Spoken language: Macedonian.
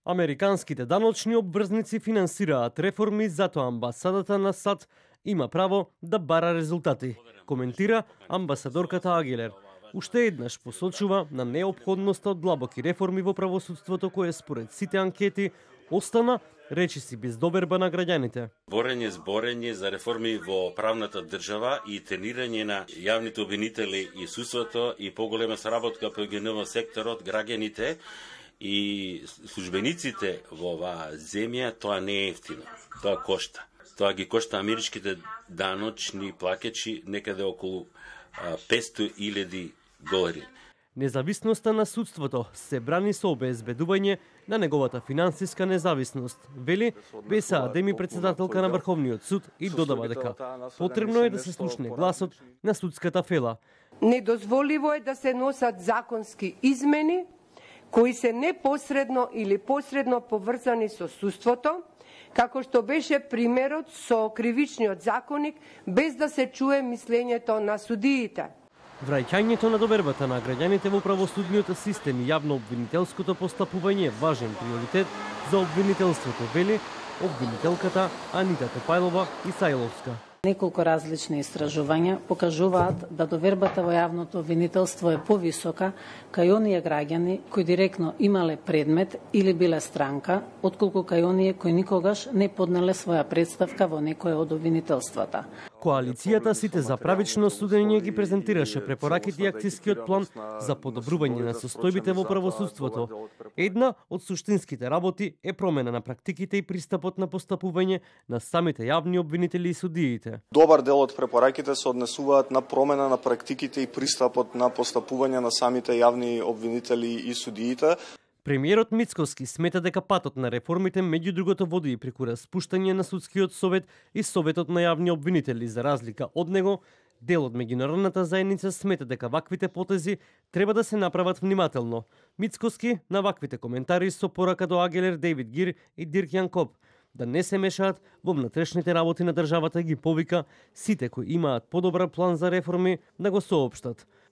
Американските даночни обврзници финансираат реформи, затоа амбасадата на САД има право да бара резултати, коментира амбасадорката Агилер. Уште еднаш посочува на неопходноста од длабоки реформи во правосудството кое според сите анкети остана речиси без доверба на граѓаните. Борење за реформи во правната држава и тренирање на јавните обвинители и судството и поголема соработка по ГНВ секторот, граѓаните и службениците во оваа земја, тоа не е ефтино. Тоа кошта. Тоа ги кошта америчките даночни плакачи некаде околу 500.000 долари. Независноста на судството се брани со обезбедување на неговата финансиска независност, вели Беса Адеми, председателка на Врховниот суд, и додава дека потребно е да се слушне гласот на судската фела. Недозволиво е да се носат законски измени кои се непосредно или посредно поврзани со судството, како што беше примерот со кривичниот законник, без да се чуе мислењето на судиите. Враќањето на довербата на граѓаните во правосудниот систем и јавно-обвинителското постапување е важен приоритет за обвинителството, вели обвинителката Анита Топајлова Исајловска. Неколку различни истражувања покажуваат да довербата во јавното обвинителство е повисока кај оние граѓани кои директно имале предмет или биле странка, отколку кај оние кои никогаш не поднеле своја представка во некој од обвинителствата. Коалицијата Сите за правично судење ги презентираше препораките и акцијскиот план за подобрување на состојбите во правосудството. Една од суштинските работи е промена на практиките и пристапот на постапување на самите јавни обвинители и судиите. Добар дел од препораките се однесуваат на промена на практиките и пристапот на постапување на самите јавни обвинители и судиите. Премиерот Мицкоски смета дека патот на реформите меѓу другото води и преку распуштање на судскиот совет и советот на јавни обвинители. За разлика од него, дел од меѓународната заедница смета дека ваквите потези треба да се направат внимателно. Мицкоски на ваквите коментари со порака до Агелер, Дейвид Гир и Дирк Јанкоп да не се мешаат во внатрешните работи на државата, ги повика сите кои имаат подобар план за реформи да го соопштат.